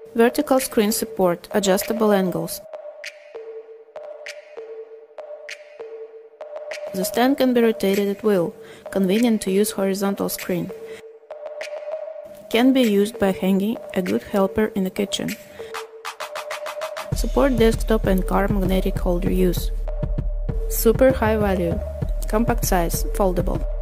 Vertical screen support, adjustable angles. The stand can be rotated at will, convenient to use horizontal screen. Can be used by hanging, a good helper in the kitchen. Support desktop and car magnetic holder use. Super high value, compact size, foldable.